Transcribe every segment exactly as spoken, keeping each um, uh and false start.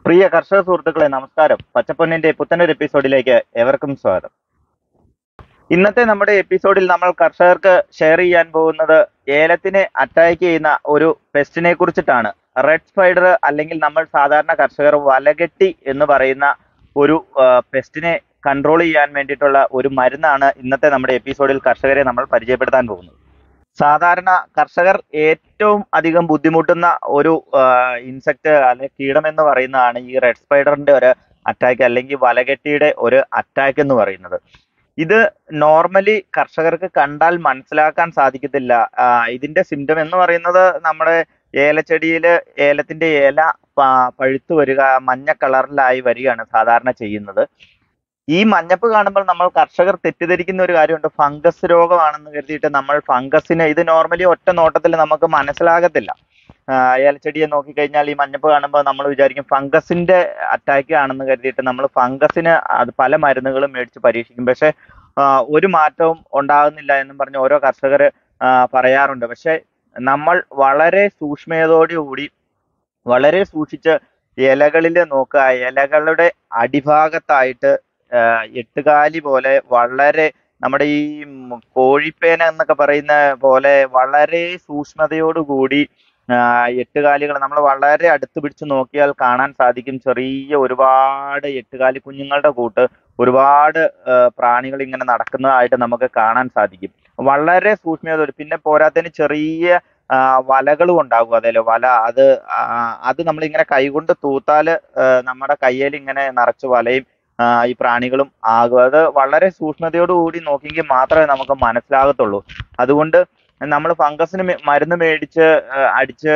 പ്രിയ കർഷക സുഹൃത്തുക്കളെ നമസ്കാരം. പച്ചപ്പൊന്നിന്റെ പുത്തനൊരു എപ്പിസോഡിലേക്ക് ഏവർക്കും സ്വാഗതം. ഇന്നത്തെ നമ്മുടെ എപ്പിസോഡിൽ നമ്മൾ കർഷകർക്ക് ഷെയർ ചെയ്യാൻ പോകുന്നത് ഏലത്തിനെ അറ്റാക്ക് ചെയ്യുന്ന ഒരു പെസ്റ്റിനെ കുറിച്ചിട്ടാണ്. റെഡ് സ്പൈഡർ അല്ലെങ്കിൽ നമ്മൾ സാധാരണ കർഷകർ വലകെട്ടി എന്ന് പറയുന്ന ഒരു പെസ്റ്റിനെ കൺട്രോൾ ചെയ്യാൻ വേണ്ടിയിട്ടുള്ള ഒരു മരുന്നാണ് ഇന്നത്തെ നമ്മുടെ എപ്പിസോഡിൽ കർഷകരെ നമ്മൾ പരിചയപ്പെടുത്താൻ പോകുന്നത്. സാധാരണ കർഷകർ ഏറ്റവും അധികം ബുദ്ധിമുട്ടുന്ന ഒരു ഇൻസെക്ട് അല്ലെങ്കിൽ കീടം എന്ന് പറയുന്നതാണ് ഈ റെഡ് സ്പൈഡറിന്റെ ഒരു അറ്റാക്ക് അല്ലെങ്കിൽ വലകെട്ടിയുടെ ഒരു അറ്റാക്ക് എന്ന് പറയുന്നത്. ഇത് നോർമലി കർഷകർക്ക് കണ്ടാൽ മനസ്സിലാക്കാൻ സാധിക്കത്തില്ല. ഇതിന്റെ സിംറ്റം എന്ന് പറയുന്നത് നമ്മുടെ ഏലച്ചെടിയിൽ ഏലത്തിന്റെ ഇല പഴുത്തു വരിക, മഞ്ഞ കളറിലായി വരികയാണ് സാധാരണ ചെയ്യുന്നത്. ഈ മഞ്ഞപ്പ് കാണുമ്പോൾ നമ്മൾ കർഷകർ തെറ്റിദ്ധരിക്കുന്ന ഒരു കാര്യമുണ്ട്, ഫംഗസ് രോഗമാണെന്ന് കരുതിയിട്ട് നമ്മൾ ഫംഗസിന് ഇത് നോർമലി ഒറ്റ നോട്ടത്തിൽ നമുക്ക് മനസ്സിലാകത്തില്ല. ഏലച്ചെടിയെ നോക്കിക്കഴിഞ്ഞാൽ ഈ മഞ്ഞപ്പ് കാണുമ്പോൾ നമ്മൾ വിചാരിക്കും ഫംഗസിന്റെ അറ്റാക്ക് ആണെന്ന് കരുതിയിട്ട് നമ്മൾ ഫംഗസിന് അത് പല മരുന്നുകളും മേടിച്ച് പരീക്ഷിക്കും. പക്ഷെ ഒരു മാറ്റവും ഉണ്ടാകുന്നില്ല എന്നും പറഞ്ഞ് ഓരോ കർഷകർ പറയാറുണ്ട്. പക്ഷെ നമ്മൾ വളരെ സൂക്ഷ്മതയോടുകൂടി വളരെ സൂക്ഷിച്ച് ഇലകളിൽ നോക്കുക. ഇലകളുടെ അടിഭാഗത്തായിട്ട് എട്ടുകാലി പോലെ വളരെ നമ്മുടെ ഈ കോഴിപ്പേന എന്നൊക്കെ പറയുന്ന പോലെ വളരെ സൂക്ഷ്മതയോടുകൂടി എട്ടുകാലികൾ നമ്മൾ വളരെ അടുത്ത് പിടിച്ച് നോക്കിയാൽ കാണാൻ സാധിക്കും. ചെറിയ ഒരുപാട് എട്ടുകാലി കുഞ്ഞുങ്ങളുടെ കൂട്ട് ഒരുപാട് പ്രാണികൾ ഇങ്ങനെ നടക്കുന്നതായിട്ട് നമുക്ക് കാണാൻ സാധിക്കും. വളരെ സൂക്ഷ്മതയോട് പിന്നെ പോരാത്തതിന് ചെറിയ വലകളും ഉണ്ടാകും. അതേലോ വല അത് അത് നമ്മളിങ്ങനെ കൈകൊണ്ട് തൂത്താൽ നമ്മുടെ കയ്യിൽ ഇങ്ങനെ നിറച്ച് വലയും ഈ പ്രാണികളും ആകും. അത് വളരെ സൂക്ഷ്മതയോടുകൂടി നോക്കിയെങ്കിൽ മാത്രമേ നമുക്ക് മനസ്സിലാകത്തുള്ളൂ. അതുകൊണ്ട് നമ്മൾ ഫംഗസിന് മരുന്ന് മേടിച്ച് അടിച്ച്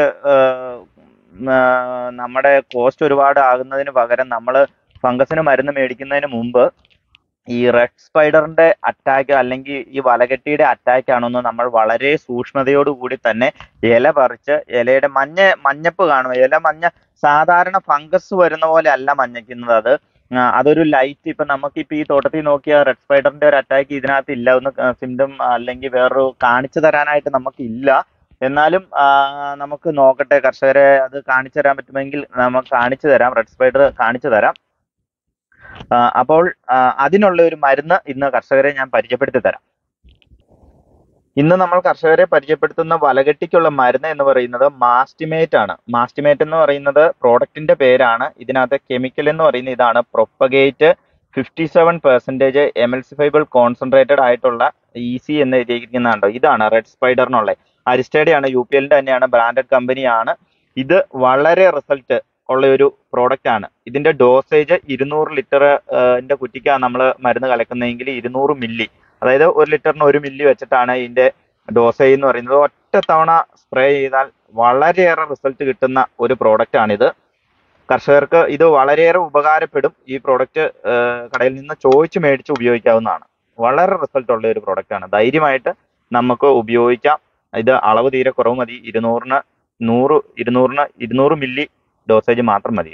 നമ്മുടെ കോസ്റ്റ് ഒരുപാട് ആകുന്നതിന് പകരം നമ്മൾ ഫംഗസിന് മരുന്ന് മേടിക്കുന്നതിന് മുമ്പ് ഈ റെഡ് സ്പൈഡറിന്റെ അറ്റാക്ക് അല്ലെങ്കിൽ ഈ വലകെട്ടിയുടെ അറ്റാക്ക് ആണെന്ന് നമ്മൾ വളരെ സൂക്ഷ്മതയോടുകൂടി തന്നെ ഇല പറിച്ച് ഇലയുടെ മഞ്ഞ മഞ്ഞപ്പ് കാണും. ഇല മഞ്ഞ സാധാരണ ഫംഗസ് വരുന്ന പോലെ അല്ല മഞ്ഞക്കുന്നത്. അത് അതൊരു ലൈറ്റ് ഇപ്പൊ നമുക്കിപ്പോ ഈ തോട്ടത്തിൽ നോക്കിയ റെഡ് സ്പൈഡറിന്റെ ഒരു അറ്റാക്ക് ഇതിനകത്ത് ഇല്ല, ഒന്ന് സിംറ്റം അല്ലെങ്കിൽ വേറൊരു കാണിച്ചു തരാനായിട്ട് നമുക്കില്ല. എന്നാലും നമുക്ക് നോക്കട്ടെ, കർഷകരെ അത് കാണിച്ചു തരാൻ പറ്റുമെങ്കിൽ നമുക്ക് കാണിച്ചു തരാം, റെഡ് സ്പൈഡർ കാണിച്ചു തരാം. അപ്പോൾ അതിനുള്ള ഒരു മരുന്ന് ഇന്ന് കർഷകരെ ഞാൻ പരിചയപ്പെടുത്തി തരാം. ഇന്ന് നമ്മൾ കർഷകരെ പരിചയപ്പെടുത്തുന്ന വലകെട്ടിക്കുള്ള മരുന്ന് എന്ന് പറയുന്നത് മാസ്റ്റിമേറ്റ് ആണ്. മാസ്റ്റിമേറ്റ് എന്ന് പറയുന്നത് പ്രോഡക്റ്റിന്റെ പേരാണ്. ഇതിനകത്ത് കെമിക്കൽ എന്ന് പറയുന്നത് ഇതാണ്, propagate fifty seven percentage emulsifiable concentrated ആയിട്ടുള്ള ഈസി എന്ന് എഴുതിയിരിക്കുന്നുണ്ടോ, ഇതാണ് റെഡ് സ്പൈഡറിനുള്ള. അരിസ്റ്റേഡയാണ്, യു പി എല്ലിന്റെ തന്നെയാണ്, ബ്രാൻഡഡ് കമ്പനിയാണ്. ഇത് വളരെ റിസൾട്ട് ഉള്ള ഒരു പ്രോഡക്റ്റ് ആണ്. ഇതിന്റെ ഡോസേജ് ഇരുന്നൂറ് ലിറ്ററിന്റെ കുറ്റിക്കാണ് നമ്മൾ മരുന്ന് കലക്കുന്നതെങ്കിൽ ഇരുന്നൂറ് മില്ലി, അതായത് ഒരു ലിറ്ററിന് ഒരു മില്ലി വെച്ചിട്ടാണ് ഇതിന്റെ ഡോസേജ് എന്ന് പറയുന്നത്. ഒറ്റ തവണ സ്പ്രേ ചെയ്താൽ വളരെയേറെ റിസൾട്ട് കിട്ടുന്ന ഒരു പ്രോഡക്റ്റ് ആണിത്. കർഷകർക്ക് ഇത് വളരെയേറെ ഉപകാരപ്പെടും. ഈ പ്രോഡക്റ്റ് കടയിൽ നിന്ന് ചോദിച്ച് മേടിച്ച് ഉപയോഗിക്കാവുന്നതാണ്. വളരെ റിസൾട്ട് ഉള്ള ഒരു പ്രോഡക്റ്റ് ആണ്. ധൈര്യമായിട്ട് നമുക്ക് ഉപയോഗിക്കാം. ഇത് അളവ് തീരെ കുറവ് മതി. ഇരുന്നൂറിന് നൂറ് ഇരുന്നൂറിന് ഇരുന്നൂറ് മില്ലി ഡോസേജ് മാത്രം മതി.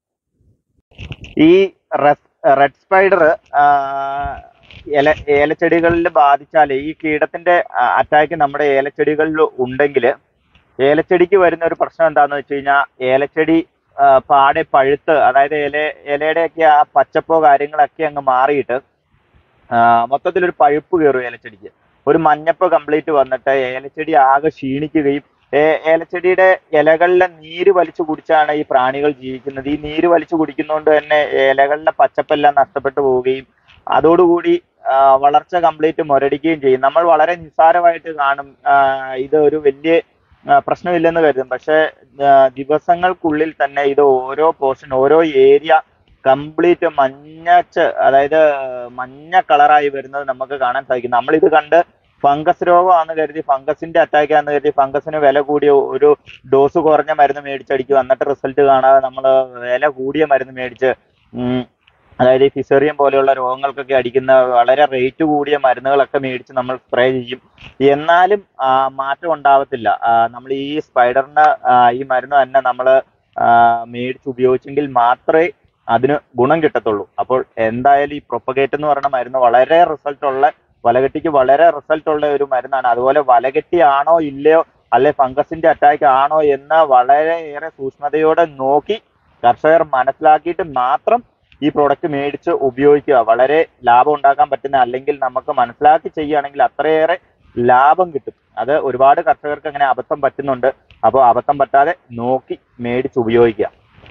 ഈ റെഡ് സ്പൈഡർ ഏല ഏലച്ചെടികളിൽ ബാധിച്ചാൽ, ഈ കീടത്തിന്റെ അറ്റാക്ക് നമ്മുടെ ഏലച്ചെടികളിൽ ഉണ്ടെങ്കിൽ ഏലച്ചെടിക്ക് വരുന്ന ഒരു പ്രശ്നം എന്താണെന്ന് വെച്ച് കഴിഞ്ഞാൽ ഏലച്ചെടി പാടെ പഴുത്ത്, അതായത് ഇല ഇലയുടെയൊക്കെ ആ പച്ചപ്പോ കാര്യങ്ങളൊക്കെ അങ്ങ് മാറിയിട്ട് മൊത്തത്തിലൊരു പഴുപ്പ് കയറും ഏലച്ചെടിക്ക്. ഒരു മഞ്ഞപ്പ് കംപ്ലീറ്റ് വന്നിട്ട് ഏലച്ചെടി ആകെ ക്ഷീണിക്കുകയും ഏലച്ചെടിയുടെ ഇലകളിലെ നീര് വലിച്ചു കുടിച്ചാണ് ഈ പ്രാണികൾ ജീവിക്കുന്നത്. ഈ നീര് വലിച്ചു കുടിക്കുന്നതുകൊണ്ട് തന്നെ ഇലകളിലെ പച്ചപ്പെല്ലാം നഷ്ടപ്പെട്ടു പോവുകയും അതോടുകൂടി വളർച്ച കംപ്ലീറ്റ് മുരടിക്കുകയും ചെയ്യും. നമ്മൾ വളരെ നിസ്സാരമായിട്ട് കാണും, ഇത് ഒരു വലിയ പ്രശ്നമില്ലെന്ന് കരുതും. പക്ഷെ ദിവസങ്ങൾക്കുള്ളിൽ തന്നെ ഇത് ഓരോ പോർഷൻ ഓരോ ഏരിയ കംപ്ലീറ്റ് മഞ്ഞച്ച്, അതായത് മഞ്ഞ കളറായി വരുന്നത് നമുക്ക് കാണാൻ സാധിക്കും. നമ്മളിത് കണ്ട് ഫംഗസ് രോഗമാണെന്ന് കരുതി, ഫംഗസിന്റെ അറ്റാക്ക് ആണെന്ന് കരുതി ഫംഗസിന് വില കൂടിയ ഒരു ഡോസ് കുറഞ്ഞ മരുന്ന് മേടിച്ചടിക്കും. എന്നിട്ട് റിസൾട്ട് കാണാതെ നമ്മൾ വില കൂടിയ മരുന്ന് മേടിച്ച്, അതായത് ഈ ഫിസേറിയം പോലെയുള്ള രോഗങ്ങൾക്കൊക്കെ അടിക്കുന്ന വളരെ റേറ്റ് കൂടിയ മരുന്നുകളൊക്കെ മേടിച്ച് നമ്മൾ സ്പ്രേ ചെയ്യും. എന്നാലും മാറ്റം ഉണ്ടാവത്തില്ല. നമ്മൾ ഈ സ്പൈഡറിന് ഈ മരുന്ന് തന്നെ നമ്മൾ മേടിച്ച് ഉപയോഗിച്ചെങ്കിൽ മാത്രമേ അതിന് ഗുണം കിട്ടത്തുള്ളൂ. അപ്പോൾ എന്തായാലും ഈ പ്രൊപ്പഗേറ്റ് എന്ന് പറയുന്ന മരുന്ന് വളരെ റിസൾട്ട് ഉള്ള, വലകെട്ടിക്ക് വളരെ റിസൾട്ട് ഉള്ള ഒരു മരുന്നാണ്. അതുപോലെ വലകെട്ടി ആണോ ഇല്ലയോ അല്ലെ ഫംഗസിന്റെ അറ്റാക്ക് ആണോ എന്ന് വളരെയേറെ സൂക്ഷ്മതയോടെ നോക്കി കർഷകർ മനസ്സിലാക്കിയിട്ട് മാത്രം ഈ പ്രോഡക്റ്റ് മേടിച്ച് ഉപയോഗിക്കുക. വളരെ ലാഭം ഉണ്ടാക്കാൻ പറ്റുന്ന, അല്ലെങ്കിൽ നമുക്ക് മനസ്സിലാക്കി ചെയ്യുകയാണെങ്കിൽ അത്രയേറെ ലാഭം കിട്ടും. അത് ഒരുപാട് കർഷകർക്ക് അങ്ങനെ അബദ്ധം പറ്റുന്നുണ്ട്. അപ്പോൾ അബദ്ധം പറ്റാതെ നോക്കി മേടിച്ച് ഉപയോഗിക്കുക.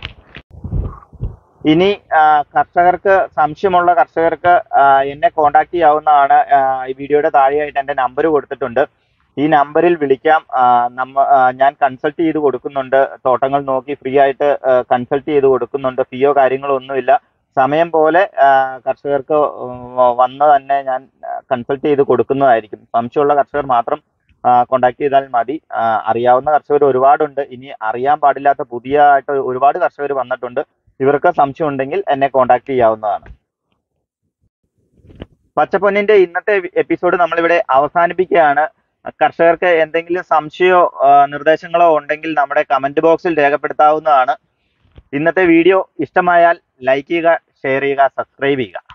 ഇനി കർഷകർക്ക് സംശയമുള്ള കർഷകർക്ക് എന്നെ കോണ്ടാക്ട് ചെയ്യാവുന്നതാണ്. ഈ വീഡിയോയുടെ താഴെയായിട്ട് എൻ്റെ നമ്പർ കൊടുത്തിട്ടുണ്ട്. ഈ നമ്പറിൽ വിളിക്കാം. നമ്മ ഞാൻ കൺസൾട്ട് ചെയ്ത് കൊടുക്കുന്നുണ്ട്. തോട്ടങ്ങൾ നോക്കി ഫ്രീ ആയിട്ട് കൺസൾട്ട് ചെയ്ത് കൊടുക്കുന്നുണ്ട്. ഫീയോ കാര്യങ്ങളോ ഒന്നുമില്ല. സമയം പോലെ കർഷകർക്ക് വന്ന് തന്നെ ഞാൻ കൺസൾട്ട് ചെയ്ത് കൊടുക്കുന്നതായിരിക്കും. സംശയമുള്ള കർഷകർ മാത്രം കോണ്ടാക്ട് ചെയ്താൽ മതി. അറിയാവുന്ന കർഷകർ ഒരുപാടുണ്ട്. ഇനി അറിയാൻ പാടില്ലാത്ത പുതിയതായിട്ട് ഒരുപാട് കർഷകർ വന്നിട്ടുണ്ട്. ഇവർക്ക് സംശയം ഉണ്ടെങ്കിൽ എന്നെ കോണ്ടാക്ട് ചെയ്യാവുന്നതാണ്. പച്ചപ്പൊന്നിന്റെ ഇന്നത്തെ എപ്പിസോഡ് നമ്മളിവിടെ അവസാനിപ്പിക്കുകയാണ്. കർഷകർക്ക് എന്തെങ്കിലും സംശയമോ നിർദ്ദേശങ്ങളോ ഉണ്ടെങ്കിൽ നമ്മുടെ കമന്റ് ബോക്സിൽ രേഖപ്പെടുത്താവുന്നതാണ്. ഇന്നത്തെ വീഡിയോ ഇഷ്ടമായാൽ ലൈക്ക് ചെയ്യുക, ഷെയർ ചെയ്യുക, സബ്സ്ക്രൈബ് ചെയ്യുക.